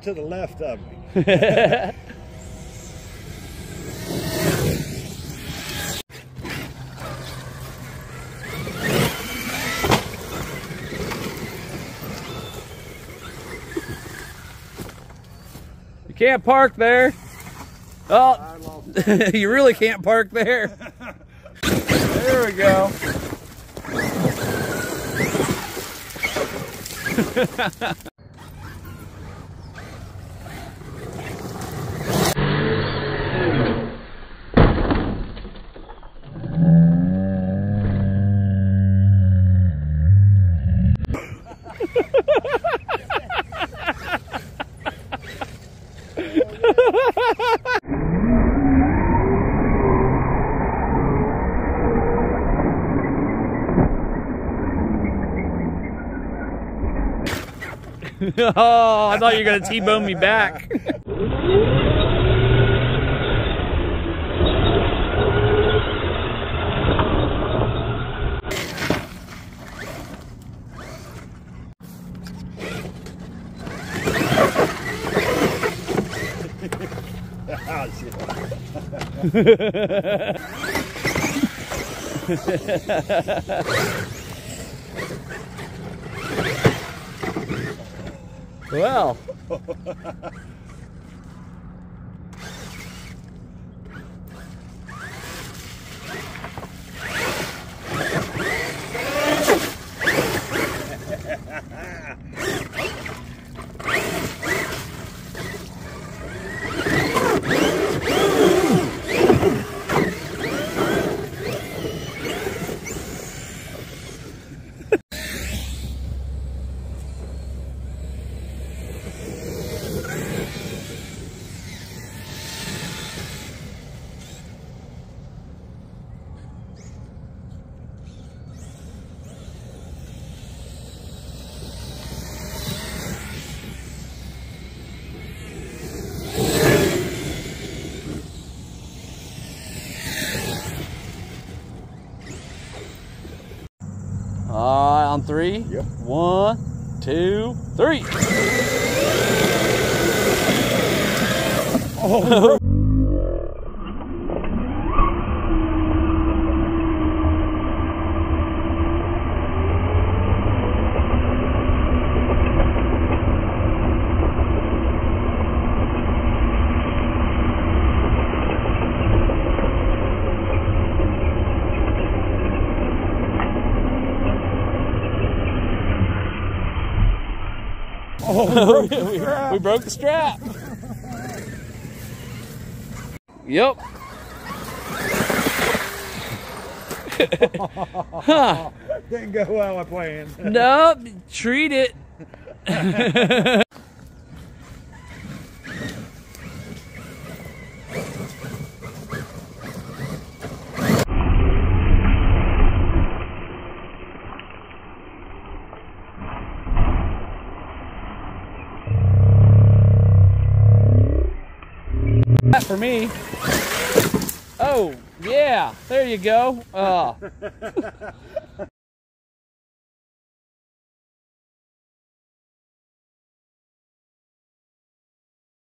to the left of me. You can't park there. Oh, you really can't park there. There we go. Oh, I thought you were going to T-bone me back. Oh, shit. Well. All right, on three. Yep. 1, 2, 3. Oh. Oh, we broke the strap. Yep. Huh. Didn't go well I planned. Nope. Treat it. For me. Oh, yeah. There you go.